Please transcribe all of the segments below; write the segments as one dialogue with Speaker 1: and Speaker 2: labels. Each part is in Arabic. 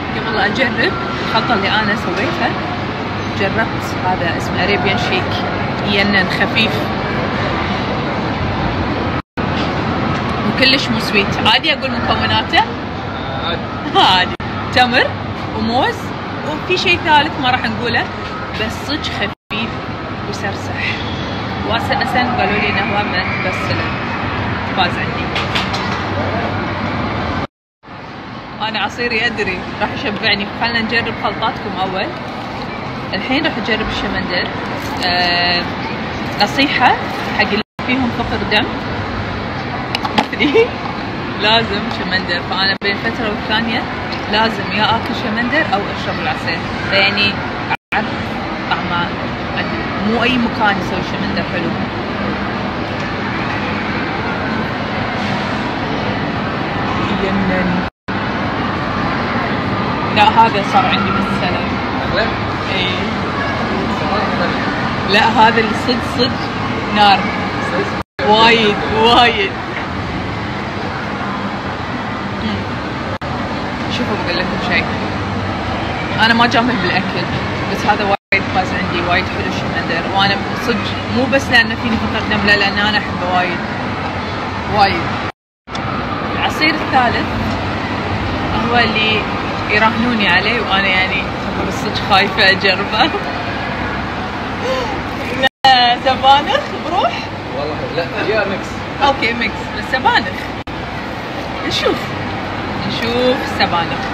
Speaker 1: قبل لا اجرب الخلطه اللي انا سويتها، جربت هذا اسمه اريبيان شيك، ينن خفيف وكلش مو سويت. عادي اقول مكوناته؟ عادي. تمر وموز وفي شيء ثالث ما راح نقوله، بس صدق خفيف وسرسح. واساسا قالوا لي انه هو بس فاز عندي. انا عصيري ادري راح يشبعني، خلنا نجرب خلطاتكم اول. الحين راح اجرب الشمندر. نصيحه حق اللي فيهم فقر دم مثلي لازم شمندر، فانا بين فتره والثانيه لازم يا اكل شمندر او اشرب العصير، فيعني اعرف طعمه. مو اي مكان يسوي شمندر حلو. ينن. لا هذا صار عندي بالسلام. اي لا هذا اللي صدق نار وايد وايد. شوفوا بقول لكم شيء، انا ما جامل بالاكل بس هذا وايد فاز عندي، وايد حلو الشمندر. وانا صدق مو بس لانه فيني فقر دم، لا لان انا احبه وايد وايد. العصير الثالث هو اللي يراهنوني عليه وانا يعني بالصدق خايفه اجربه. لا سبانخ بروح
Speaker 2: والله لا يا ميكس.
Speaker 1: اوكي ميكس بس سبانخ. نشوف سبانخ.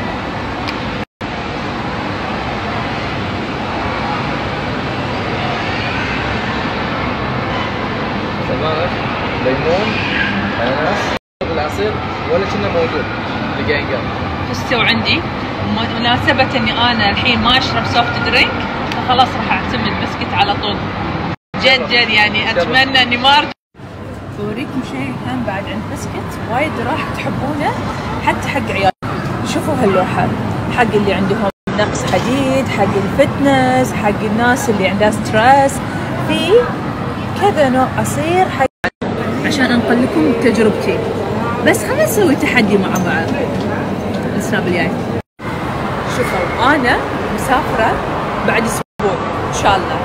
Speaker 2: سبانخ، ليمون، اناناس، العصير ولا كنا موجود اللي قاعد ينقال.
Speaker 1: حسوا عندي مناسبة اني انا الحين ما اشرب سوفت درينك، فخلاص راح اعتمد بسكت على طول. جد يعني اتمنى اني ما ارجع. بوريكم شيء هم بعد عند بسكت وايد راح تحبونه حتى حق عيالكم. شوفوا هاللوحة حق اللي عندهم نقص حديد، حق الفتنس، حق الناس اللي عندها ستريس، في كذا نوع عصير حق عشان انقل لكم تجربتي. بس خلينا نسوي تحدي مع بعض السناب الجاي. شوفوا انا مسافرة بعد اسبوع ان شاء الله،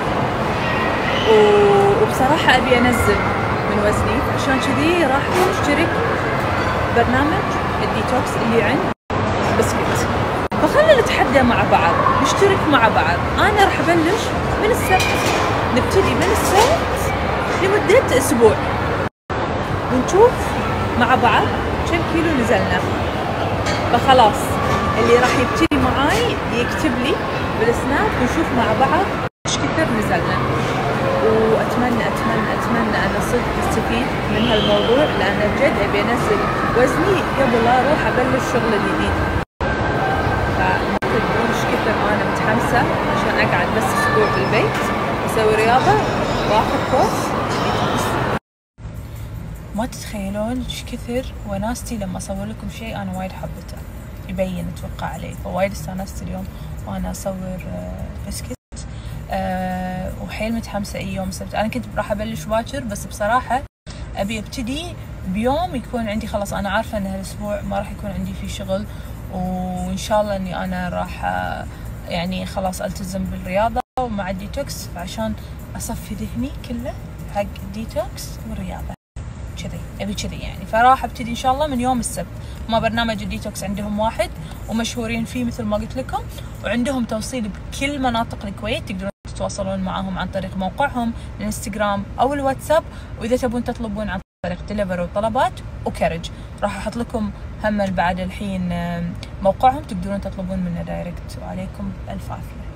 Speaker 1: وبصراحة ابي انزل من وزني، عشان كذي راح اشترك برنامج الديتوكس اللي عند بسكت. فخلنا نتحدى مع بعض، نشترك مع بعض. انا راح ابلش من السبت، نبتدي من السبت لمدة اسبوع ونشوف مع بعض كم كيلو نزلنا. فخلاص اللي راح يبتدي معاي يكتب لي بالسناب ونشوف مع بعض ايش كثر نزلنا. واتمنى اتمنى اتمنى انا صدق استفيد من هالموضوع، لان بجد ابي انزل وزني قبل لا اروح ابلش شغل الجديد. فتدرون ايش كثر انا متحمسه عشان اقعد بس اسبوع في البيت اسوي رياضه واخذ كورس. ما تتخيلون ايش كثر وناستي لما اصور لكم شيء انا وايد حبته، يبين اتوقع عليه. فوايد استانست اليوم وانا اصور بسكت. وحيل متحمسه اي يوم السبت. انا كنت راح ابلش باكر، بس بصراحه ابي ابتدي بيوم يكون عندي خلاص انا عارفه ان هالاسبوع ما راح يكون عندي فيه شغل، وان شاء الله اني انا راح يعني خلاص التزم بالرياضه ومع الديتوكس، عشان اصفي ذهني كله حق الديتوكس والرياضه. كذي ابي كذي يعني. فراح ابتدي ان شاء الله من يوم السبت. ما برنامج الديتوكس عندهم واحد ومشهورين فيه مثل ما قلت لكم، وعندهم توصيل بكل مناطق الكويت. تقدرون تتواصلون معهم عن طريق موقعهم الانستغرام او الواتساب، واذا تبون تطلبون عن طريق دليفري وطلبات وكرج. راح احط لكم هم بعد الحين موقعهم، تقدرون تطلبون منه دايركت. وعليكم الف عافيه.